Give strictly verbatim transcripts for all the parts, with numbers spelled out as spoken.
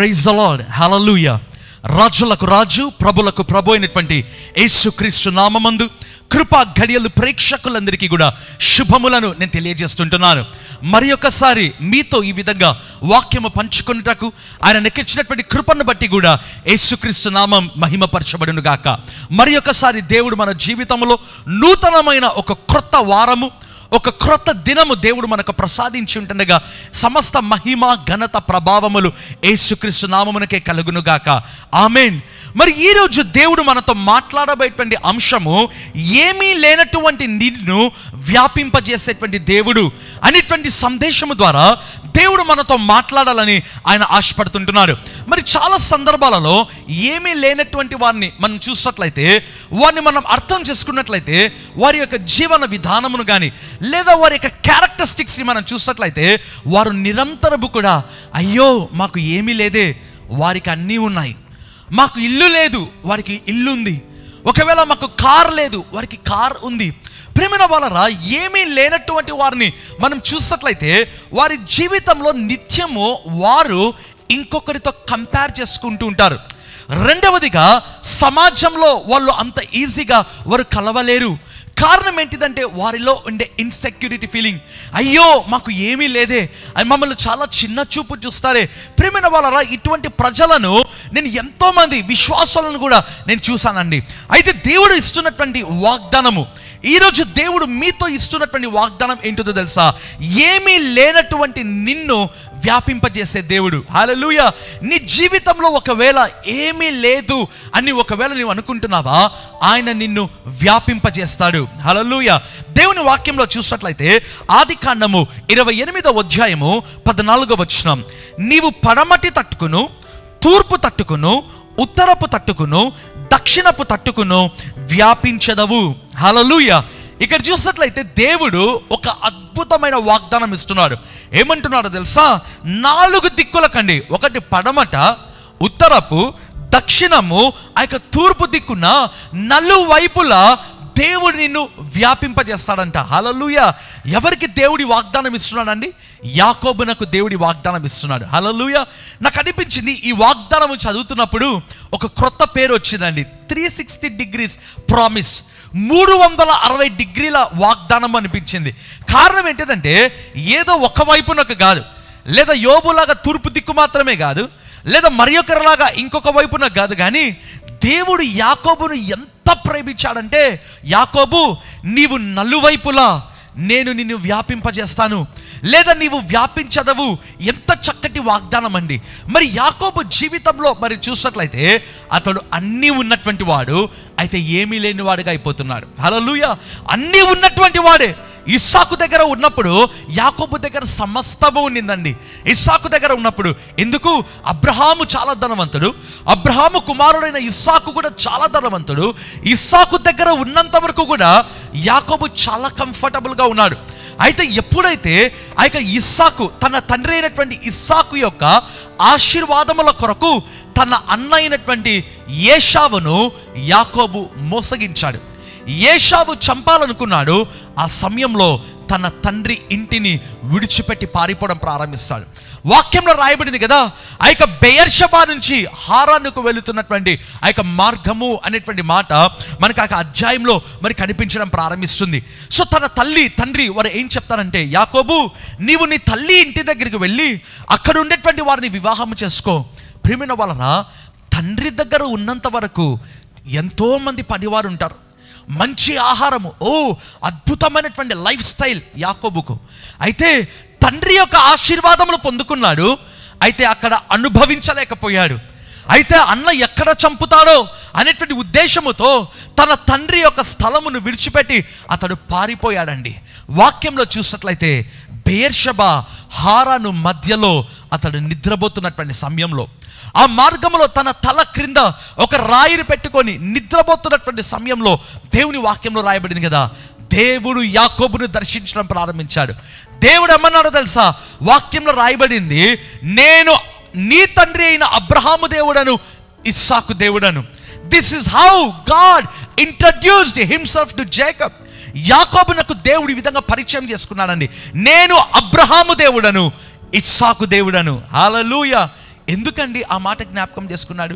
Praise the lord, హల్లెలూయా. రాజులకు రాజు, ప్రభులకు ప్రభు అయినటువంటి యేసుక్రీస్తు నామమందు కృపా గడియలు ప్రేక్షకులందరికీ కూడా శుభములను నేను తెలియజేస్తుంటున్నాను. మరి ఒకసారి మీతో ఈ విధంగా వాక్యము పంచుకొనుటకు ఆయన నెక్కించినటువంటి కృపను బట్టి కూడా యేసుక్రీస్తు నామం మహిమపరచబడును గాక. మరి ఒకసారి దేవుడు మన జీవితంలో నూతనమైన ఒక క్రొత్త వారము, ఒక క్రొత్త దినము దేవుడు మనకు ప్రసాదించి ఉంటుండగా సమస్త మహిమ ఘనత ప్రభావములు యేసుక్రీస్తు నామమునకే కలుగును గాక. ఆమేన్. మరి ఈరోజు దేవుడు మనతో మాట్లాడబోయేటువంటి అంశము ఏమీ లేనటువంటి నిన్ను వ్యాపింపజేసేటువంటి దేవుడు అనేటువంటి సందేశము ద్వారా దేవుడు మనతో మాట్లాడాలని ఆయన ఆశపడుతుంటున్నారు. మరి చాలా సందర్భాలలో ఏమీ లేనటువంటి వారిని మనం చూసినట్లయితే, వారిని మనం అర్థం చేసుకున్నట్లయితే, వారి యొక్క జీవన విధానమును కానీ లేదా వారి యొక్క క్యారెక్టరిస్టిక్స్ని మనం చూసినట్లయితే, వారు నిరంతరము కూడా అయ్యో మాకు ఏమీ లేదే, వారికి అన్నీ ఉన్నాయి. మాకు ఇల్లు లేదు, వారికి ఇల్లు ఉంది. ఒకవేళ మాకు కార్ లేదు, వారికి కార్ ఉంది. ప్రేమైన వాళ్ళరా, ఏమీ లేనటువంటి వారిని మనం చూసినట్లయితే వారి జీవితంలో నిత్యము వారు ఇంకొకరితో కంపేర్ చేసుకుంటూ ఉంటారు. రెండవదిగా, సమాజంలో వాళ్ళు అంత ఈజీగా వారు కలవలేరు. కారణం ఏంటిదంటే వారిలో ఉండే ఇన్సెక్యూరిటీ ఫీలింగ్. అయ్యో మాకు ఏమీ లేదే, మమ్మల్ని చాలా చిన్న చూపు చూస్తారే. ప్రేమైన వాళ్ళరా, ఇటువంటి ప్రజలను నేను ఎంతోమంది విశ్వాసాలను కూడా నేను చూశానండి. అయితే దేవుడు ఇస్తున్నటువంటి వాగ్దానము, ఈరోజు దేవుడు మీతో ఇస్తున్నటువంటి వాగ్దానం ఏంటో తెలుసా? ఏమీ లేనటువంటి నిన్ను వ్యాపింపజేసే దేవుడు. హల్లెలూయా. నీ జీవితంలో ఒకవేళ ఏమీ లేదు అని ఒకవేళ నువ్వు అనుకుంటున్నావా, ఆయన నిన్ను వ్యాపింపజేస్తాడు. హల్లెలూయా. దేవుని వాక్యంలో చూసినట్లయితే ఆది కాండము ఇరవై ఎనిమిదవ అధ్యాయము పద్నాలుగవ వచనం, నీవు పడమటి తట్టుకును, తూర్పు తట్టుకును, ఉత్తరపు తట్టుకును, దక్షిణపు తట్టుకును వ్యాపించదవు. హల్లెలూయా. ఇక్కడ చూసినట్లయితే దేవుడు ఒక అద్భుతమైన వాగ్దానం ఇస్తున్నాడు. ఏమంటున్నాడో తెలుసా? నాలుగు దిక్కులకండి, ఒకటి పడమట, ఉత్తరపు, దక్షిణము, ఆ యొక్క తూర్పు దిక్కున నలువైపులా దేవుడు నిన్ను వ్యాపింపజేస్తాడంట. హల్లెలూయా. ఎవరికి దేవుడి వాగ్దానం ఇస్తున్నాడండి? యాకోబునకు దేవుడి వాగ్దానం ఇస్తున్నాడు. హల్లెలూయా. నాకు అనిపించింది ఈ వాగ్దానం చదువుతున్నప్పుడు ఒక క్రొత్త పేరు వచ్చిందండి, త్రీ సిక్స్టీ డిగ్రీస్ ప్రామిస్. మూడు వందల అరవై డిగ్రీల వాగ్దానం అనిపించింది. కారణం ఏంటిదంటే ఏదో ఒకవైపునకు కాదు, లేదా యోబులాగా తూర్పు దిక్కు మాత్రమే కాదు, లేదా మరి ఒకరిలాగా ఇంకొక వైపున కాదు, కానీ దేవుడు యాకోబును ఎంత ప్రేమించాడంటే, యాకోబు నీవు నలువైపులా నేను నిన్ను వ్యాపింపజేస్తాను, లేదా నీవు వ్యాపించదవు. ఎంత చక్కటి వాగ్దానం అండి. మరి యాకోబు జీవితంలో మరి చూసినట్లయితే అతడు అన్నీ ఉన్నటువంటి వాడు, అయితే ఏమీ లేని వాడుగా అయిపోతున్నాడు. హల్లెలూయా. అన్నీ ఉన్నటువంటి వాడే. ఇస్సాకు దగ్గర ఉన్నప్పుడు యాకోబు దగ్గర సమస్తము ఉండిందండి. ఇస్సాకు దగ్గర ఉన్నప్పుడు ఎందుకు? అబ్రహాము చాలా ధనవంతుడు, అబ్రహాము కుమారుడైన ఇస్సాకు కూడా చాలా ధనవంతుడు. ఇస్సాకు దగ్గర ఉన్నంత వరకు కూడా యాకోబు చాలా కంఫర్టబుల్గా ఉన్నాడు. అయితే ఎప్పుడైతే ఆ యొక్క ఇస్సాకు తన తండ్రి అయినటువంటి ఇస్సాకు యొక్క ఆశీర్వాదముల కొరకు తన అన్న అయినటువంటి ఏశావును యాకోబు మోసగించాడు, ఏశావు చంపాలనుకున్నాడు. ఆ సమయంలో తన తండ్రి ఇంటిని విడిచిపెట్టి పారిపోవడం ప్రారంభిస్తాడు. వాక్యంలో రాయబడింది కదా, ఆ యొక్క బెయర్షెబా నుంచి హారానుకు వెళుతున్నటువంటి ఆ యొక్క మార్గము అనేటువంటి మాట మనకు ఆ అధ్యాయంలో మరి కనిపించడం ప్రారంభిస్తుంది. సో తన తల్లి తండ్రి వారు ఏం చెప్తారంటే, యాకోబు నీవు నీ తల్లి ఇంటి దగ్గరికి వెళ్ళి అక్కడ ఉండేటువంటి వారిని వివాహం చేసుకో. ప్రియమైన వాళ్ళ తండ్రి దగ్గర ఉన్నంత వరకు ఎంతోమంది పనివారు ఉంటారు, మంచి ఆహారము, ఓ అద్భుతమైనటువంటి లైఫ్ స్టైల్ యాకోబుకు. అయితే తండ్రి యొక్క ఆశీర్వాదములు పొందుకున్నాడు, అయితే అక్కడ అనుభవించలేకపోయాడు. అయితే అన్న ఎక్కడ చంపుతాడో అనేటువంటి ఉద్దేశముతో తన తండ్రి యొక్క స్థలమును విడిచిపెట్టి అతడు పారిపోయాడండి. వాక్యంలో చూసినట్లయితే బెయర్షెబా హారాను మధ్యలో అతడు నిద్రపోతున్నటువంటి సమయంలో, ఆ మార్గంలో తన తల క్రింద ఒక రాయిని పెట్టుకొని నిద్రపోతున్నటువంటి సమయంలో దేవుని వాక్యంలో రాయబడింది కదా, దేవుడు యాకోబును దర్శించడం ప్రారంభించాడు. దేవుడు ఏమన్నాడో తెలుసా? వాక్యంలో రాయబడింది, నేను నీ తండ్రి అయిన అబ్రహాము దేవుడను, ఇస్సాకు దేవుడను. This is how God introduced himself to Jacob. యాకోబునకు దేవుడు ఈ విధంగా పరిచయం చేసుకున్నాడండి, నేను అబ్రహాము దేవుడను, ఇస్సాకు దేవుడను. హల్లెలూయా. ఎందుకండి ఆ మాట జ్ఞాపకం చేసుకున్నాడు?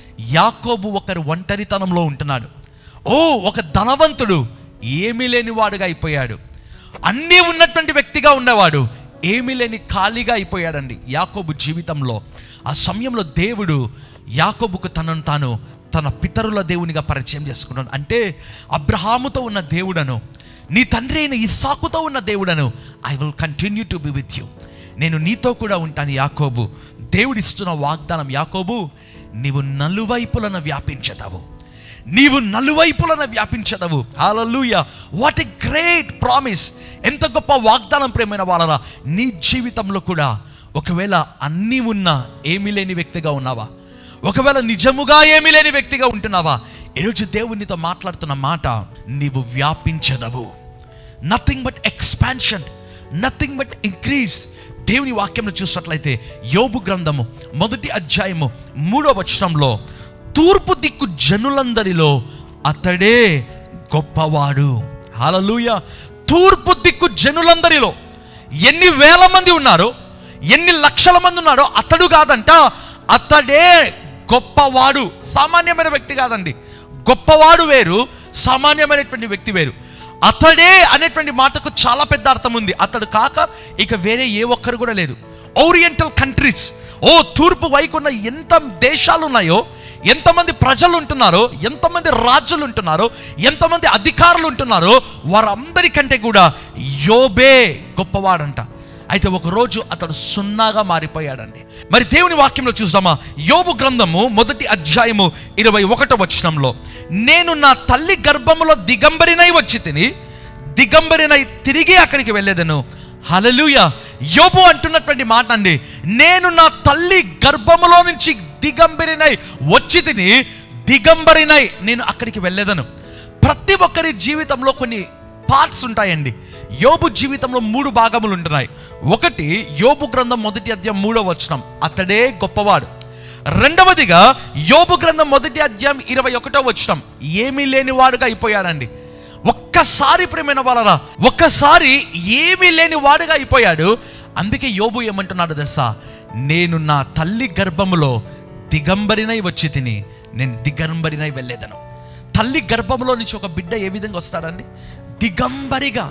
యాకోబు ఒకరు ఒంటరితనంలో ఉంటున్నాడు. ఓ ఒక ధనవంతుడు ఏమీ లేని వాడుగా అయిపోయాడు. అన్నీ ఉన్నటువంటి వ్యక్తిగా ఉన్నవాడు ఏమీ లేని ఖాళీగా అయిపోయాడండి యాకోబు జీవితంలో. ఆ సమయంలో దేవుడు యాకోబుకు తనను తాను తన పితరుల దేవునిగా పరిచయం చేసుకున్నాడు. అంటే అబ్రహాముతో ఉన్న దేవుడను, నీ తండ్రి అయిన ఇస్సాకుతో ఉన్న దేవుడను, I will continue to be with you, నేను నీతో కూడా ఉంటాను యాకోబు. దేవుడిస్తున్న వాగ్దానం, యాకోబు నీవు నలువైపులను వ్యాపించదవు, నీవు నలువైపులను వ్యాపించదవు. Hallelujah, what a great promise! ఎంత గొప్ప వాగ్దానం ప్రేమైన వాళ్ళరా. నీ జీవితంలో కూడా ఒకవేళ అన్నీ ఉన్నా ఏమీ లేని వ్యక్తిగా ఉన్నావా? ఒకవేళ నిజముగా ఏమీ లేని వ్యక్తిగా ఉంటున్నావా? ఈరోజు దేవునితో మాట్లాడుతున్న మాట, నీవు వ్యాపించదవు. Nothing but expansion, nothing but increase. దేవుని వాక్యంలో చూసినట్లయితే యోబు గ్రంథము మొదటి అధ్యాయము మూడో వచనంలో, తూర్పు దిక్కు జనులందరిలో అతడే గొప్పవాడు. హల్లెలూయా. తూర్పు దిక్కు జనులందరిలో ఎన్ని వేల మంది ఉన్నారో, ఎన్ని లక్షల మంది ఉన్నారో, అతడు కాదంట, అతడే గొప్పవాడు. సామాన్యమైన వ్యక్తి కాదండి. గొప్పవాడు వేరు, సామాన్యమైనటువంటి వ్యక్తి వేరు. అతడే అనేటువంటి మాటకు చాలా పెద్ద అర్థం ఉంది. అతడు కాక ఇక వేరే ఏ ఒక్కరు కూడా లేదు. ఓరియంటల్ కంట్రీస్, ఓ తూర్పు వైపున్న ఎంత దేశాలు ఉన్నాయో, ఎంతమంది ప్రజలు ఉంటున్నారో, ఎంతమంది రాజులు ఉంటున్నారో, ఎంతమంది అధికారులు ఉంటున్నారో, వారందరికంటే కూడా యోబే గొప్పవాడంట. అయితే ఒకరోజు అతడు సున్నాగా మారిపోయాడండి. మరి దేవుని వాక్యంలో చూద్దామా? యోబు గ్రంథము మొదటి అధ్యాయము ఇరవై ఒకటో వచనంలో, నేను నా తల్లి గర్భములో దిగంబరినై వచ్చి తిని దిగంబరినై తిరిగి అక్కడికి వెళ్ళేదను. హల్లెలూయా. యోబు అంటున్నటువంటి మాట అండి, నేను నా తల్లి గర్భములో నుంచి దిగంబరినై వచ్చి తిని దిగంబరినై నేను అక్కడికి వెళ్ళేదను. ప్రతి ఒక్కరి జీవితంలో కొన్ని పార్ట్స్ ఉంటాయండి. యోబు జీవితంలో మూడు భాగములు ఉంటున్నాయి. ఒకటి, యోబు గ్రంథం మొదటి అధ్యాయం మూడో వచనం, అతడే గొప్పవాడు. రెండవదిగా యోబు గ్రంథం మొదటి అధ్యాయం ఇరవై ఒకటో వచనం, ఏమీ లేని వాడుగా అయిపోయాడండి. ఒక్కసారి ప్రేమైన వాళ్ళరా, ఒక్కసారి ఏమీ లేని వాడుగా అయిపోయాడు. అందుకే యోబు ఏమంటున్నాడు తెలుసా? నేను నా తల్లి గర్భములో దిగంబరినై వచ్చి తిని నేను దిగంబరినై వెళ్ళేదను. తల్లి గర్భంలో నుంచి ఒక బిడ్డ ఏ విధంగా వస్తాడండి? దిగంబరిగా,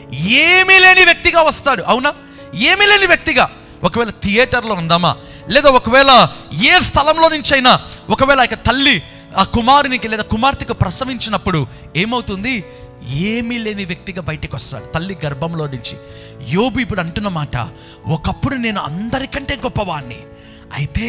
ఏమీ లేని వ్యక్తిగా వస్తాడు. అవునా? ఏమీ లేని వ్యక్తిగా. ఒకవేళ థియేటర్లో ఉందామా, లేదా ఒకవేళ ఏ స్థలంలో నుంచి అయినా, ఒకవేళ ఇక తల్లి ఆ కుమారునికి లేదా కుమార్తెకు ప్రసవించినప్పుడు ఏమవుతుంది? ఏమీ లేని వ్యక్తిగా బయటకు వస్తాడు తల్లి గర్భంలో నుంచి. యోబు ఇప్పుడు అంటున్న మాట, ఒకప్పుడు నేను అందరికంటే గొప్పవాడిని, అయితే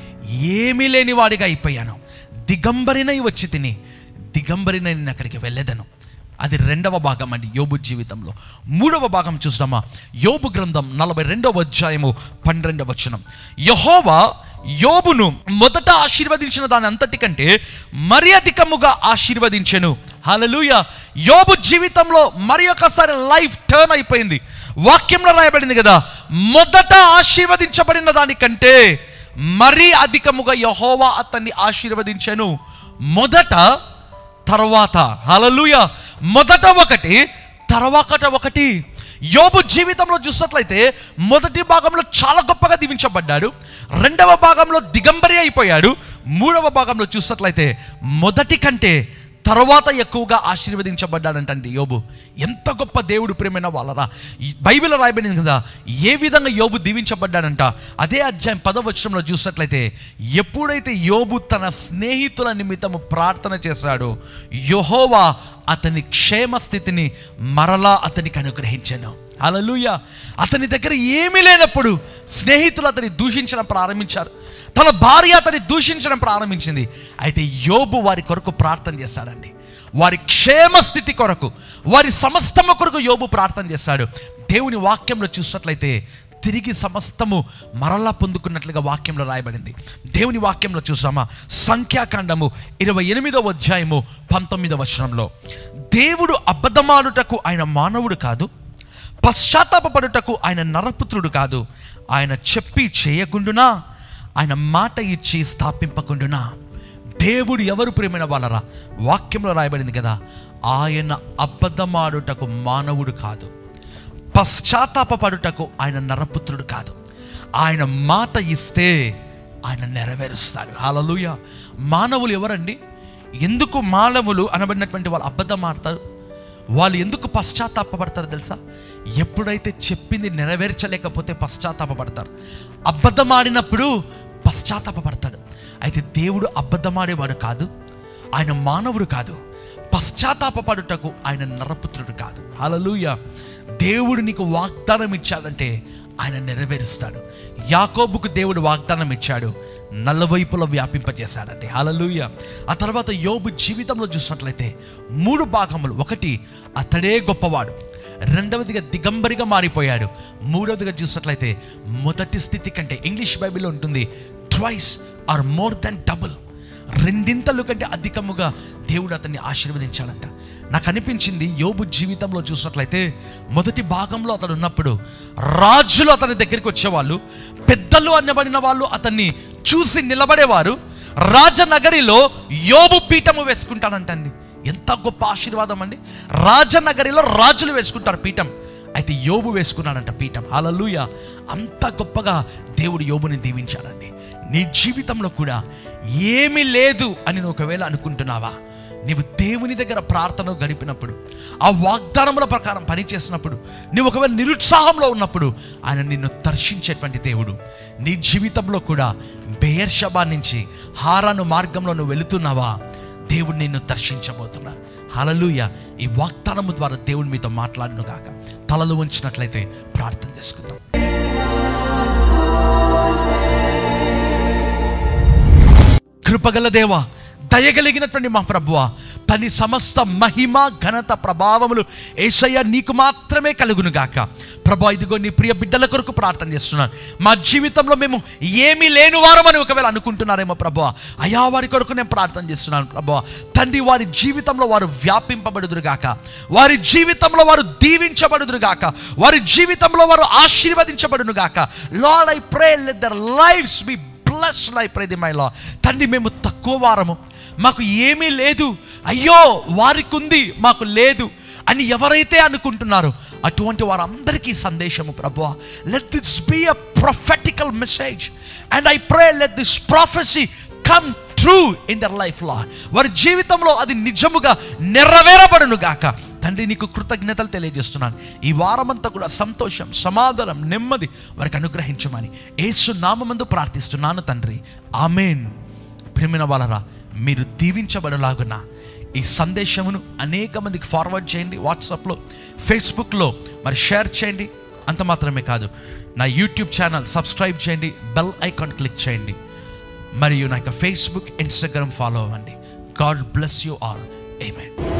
ఏమీ లేని వాడిగా అయిపోయాను, దిగంబరినై వచ్చి తిని దిగంబరినై నేను అక్కడికి వెళ్ళేదను. అది రెండవ భాగం అండి యోబు జీవితంలో. మూడవ భాగం చూద్దామా? యోబు గ్రంథం నలభై రెండవ అధ్యాయము పన్నెండవ వచనం, యెహోవా యోబును మొదట ఆశీర్వదించిన దాని అంతటికంటే మరి అధికముగా ఆశీర్వదించెను. హల్లెలూయా. యోబు జీవితంలో మరి ఒకసారి లైఫ్ టర్న్ అయిపోయింది. వాక్యంలో రాయబడింది కదా, మొదట ఆశీర్వదించబడిన దానికంటే మరీ అధికముగా యెహోవా అతన్ని ఆశీర్వదించెను. మొదట, తర్వాత. హల్లెలూయా. మొదట ఒకటి, తర్వాత ఒకటి. యోబు జీవితంలో చూసినట్లయితే మొదటి భాగంలో చాలా గొప్పగా దీవించబడ్డాడు, రెండవ భాగంలో దిగంబరి అయిపోయాడు, మూడవ భాగంలో చూసినట్లయితే మొదటి కంటే తర్వాత ఎక్కువగా ఆశీర్వదించబడ్డాడంటండి యోబు. ఎంత గొప్ప దేవుడు ప్రేమైన వాళ్ళరా. బైబిల్ రాయబడింది కదా ఏ విధంగా యోబు దీవించబడ్డాడంట. అదే అధ్యాయం పదవ వచనంలో చూసినట్లయితే, ఎప్పుడైతే యోబు తన స్నేహితుల నిమిత్తము ప్రార్థన చేశాడో యెహోవా అతని క్షేమ స్థితిని మరలా అతనికి అనుగ్రహించాను. హల్లెలూయా. అతని దగ్గర ఏమీ లేనప్పుడు స్నేహితులు అతన్ని దూషించడం ప్రారంభించారు, తన భార్య అతన్ని దూషించడం ప్రారంభించింది. అయితే యోబు వారి కొరకు ప్రార్థన చేశాడండి. వారి క్షేమ స్థితి కొరకు, వారి సమస్తము కొరకు యోబు ప్రార్థన చేశాడు. దేవుని వాక్యంలో చూసినట్లయితే తిరిగి సమస్తము మరలా పొందుకున్నట్లుగా వాక్యంలో రాయబడింది. దేవుని వాక్యంలో చూసామా? సంఖ్యాకాండము ఇరవై ఎనిమిదవ అధ్యాయము పంతొమ్మిదవ వచనంలో, దేవుడు అబద్ధమాడుటకు ఆయన మానవుడు కాదు, పశ్చాత్తాపపడుటకు ఆయన నరపుత్రుడు కాదు, ఆయన చెప్పి చేయకుండునా, ఆయన మాట ఇచ్చి స్థాపింపకుండునా. దేవుడు ఎవరు ప్రేమైన వాళ్ళరా? వాక్యంలో రాయబడింది కదా, ఆయన అబద్ధమాడుటకు మానవుడు కాదు, పశ్చాత్తాపపడుటకు ఆయన నరపుత్రుడు కాదు, ఆయన మాట ఇస్తే ఆయన నెరవేరుస్తాడు. హల్లెలూయా. మానవులు ఎవరండి? ఎందుకు మానవులు అనబడినటువంటి వాళ్ళు అబద్ధం ఆడతారు? వాళ్ళు ఎందుకు పశ్చాత్తాపపడతారు తెలుసా? ఎప్పుడైతే చెప్పింది నెరవేర్చలేకపోతే పశ్చాత్తాపపడతారు. అబద్ధం ఆడినప్పుడు పశ్చాత్తాపపడతాడు. అయితే దేవుడు అబద్ధమాడేవాడు కాదు, ఆయన మానవుడు కాదు, పశ్చాత్తాపపడుటకు ఆయన నరపుత్రుడు కాదు. హల్లెలూయా. దేవుడు నీకు వాగ్దానం ఇచ్చాడంటే ఆయన నెరవేరుస్తాడు. యాకోబుకు దేవుడు వాగ్దానం ఇచ్చాడు, నలువైపులో వ్యాపింపజేశాడంటే. హల్లెలూయా. ఆ తర్వాత యోబు జీవితంలో చూసినట్లయితే మూడు భాగములు. ఒకటి, అతడే గొప్పవాడు. రెండవదిగా దిగంబరిగా మారిపోయాడు. మూడవదిగా చూసినట్లయితే మొదటి స్థితి కంటే, ఇంగ్లీష్ బైబిల్లో ఉంటుంది twice or more than double, రెండింతలు కంటే అధికముగా దేవుడు అతన్ని ఆశీర్వదించాడంట. నాకు అనిపించింది యోబు జీవితంలో చూసినట్లయితే మొదటి భాగంలో అతడు ఉన్నప్పుడు రాజులు అతని దగ్గరికి వచ్చేవాళ్ళు, పెద్దలు అనబడిన వాళ్ళు అతన్ని చూసి నిలబడేవారు. రాజనగరిలో యోబు పీఠము వేసుకుంటాడంటండి. ఎంత గొప్ప ఆశీర్వాదం అండి! రాజనగరిలో రాజులు వేసుకుంటారు పీఠం, అయితే యోబు వేసుకున్నాడంట పీఠం. హల్లెలూయా. అంత గొప్పగా దేవుడు యోబుని దీవించాడండి. నీ జీవితంలో కూడా ఏమీ లేదు అని నువ్వు ఒకవేళ అనుకుంటున్నావా, నీవు దేవుని దగ్గర ప్రార్థన గడిపినప్పుడు, ఆ వాగ్దానముల ప్రకారం పనిచేసినప్పుడు, నువ్వు ఒకవేళ నిరుత్సాహంలో ఉన్నప్పుడు ఆయన నిన్ను దర్శించేటువంటి దేవుడు. నీ జీవితంలో కూడా బెయేర్షెబా నుంచి హారాను మార్గంలో నువ్వు వెళుతున్నావా, దేవుడు నిన్ను దర్శించబోతున్నాడు. హల్లెలూయా. ఈ వాగ్దానము ద్వారా దేవుడు మీతో మాట్లాడును గాక. తలలు ఉంచినట్లయితే ప్రార్థన చేసుకుందాం. కృపగల దేవా, దయగలిగినటువంటి మా ప్రభువా, తని సమస్త మహిమ ఘనత ప్రభావములు యేసయ్య నీకు మాత్రమే కలుగును గాక. ప్రభువా, ఇదిగో నీ ప్రియ బిడ్డల కొరకు ప్రార్థన చేస్తున్నాను. మా జీవితంలో మేము ఏమీ లేని వారమని ఒకవేళ అనుకుంటున్నారేమో ప్రభువా, అయా వారి కొరకు నేను ప్రార్థన చేస్తున్నాను ప్రభువా. తండ్రి, వారి జీవితంలో వారు వ్యాపింపబడుదురు గాక, వారి జీవితంలో వారు దీవించబడుదురు గాక, వారి జీవితంలో వారు ఆశీర్వదించబడును గాక. Lord, I pray let their lives be blessed. I pray the my Lord. తండ్రి, మేము తక్కువ వారము, మాకు ఏమీ లేదు, అయ్యో వారికి ఉంది మాకు లేదు అని ఎవరైతే అనుకుంటున్నారో అటువంటి వారందరికీ సందేశము ప్రభువా, let this be a prophetical message and I pray let this prophecy come true in their life Lord. వారి జీవితంలో అది నిజముగా నెరవేరబడును గాక. తండ్రి, నీకు కృతజ్ఞతలు తెలియజేస్తున్నాను. ఈ వారమంతా కూడా సంతోషం, సమాధానం, నెమ్మది వారికి అనుగ్రహించమని యేసు నామమందు ప్రార్థిస్తున్నాను తండ్రి. ఆమేన్. ప్రియమైన వాళ్ళరా, మీరు దీవించబడలాగున ఈ సందేశమును అనేక మందికి ఫార్వర్డ్ చేయండి. వాట్సాప్లో, ఫేస్బుక్లో మరి షేర్ చేయండి. అంత మాత్రమే కాదు, నా యూట్యూబ్ ఛానల్ సబ్స్క్రైబ్ చేయండి, బెల్ ఐకాన్ క్లిక్ చేయండి, మరియు నా యొక్క ఫేస్బుక్, ఇన్స్టాగ్రామ్ ఫాలో అవ్వండి. God bless you all. Amen.